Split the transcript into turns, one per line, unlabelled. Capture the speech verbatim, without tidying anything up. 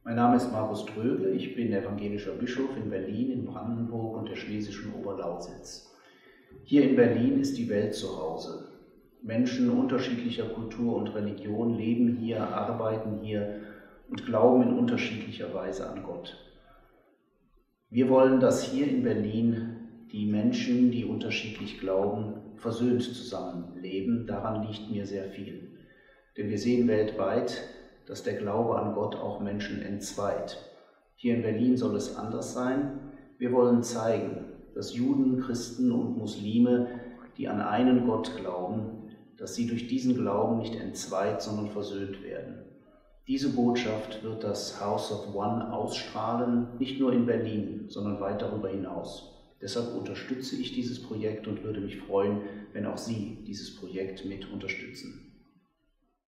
Mein Name ist Markus Trögle, ich bin evangelischer Bischof in Berlin, in Brandenburg und der schlesischen Oberlausitz. Hier in Berlin ist die Welt zu Hause. Menschen unterschiedlicher Kultur und Religion leben hier, arbeiten hier und glauben in unterschiedlicher Weise an Gott. Wir wollen, dass hier in Berlin die Menschen, die unterschiedlich glauben, versöhnt zusammenleben. Daran liegt mir sehr viel. Denn wir sehen weltweit, dass der Glaube an Gott auch Menschen entzweit. Hier in Berlin soll es anders sein. Wir wollen zeigen, dass Juden, Christen und Muslime, die an einen Gott glauben, dass sie durch diesen Glauben nicht entzweit, sondern versöhnt werden. Diese Botschaft wird das House of One ausstrahlen, nicht nur in Berlin, sondern weit darüber hinaus. Deshalb unterstütze ich dieses Projekt und würde mich freuen, wenn auch Sie dieses Projekt mit unterstützen.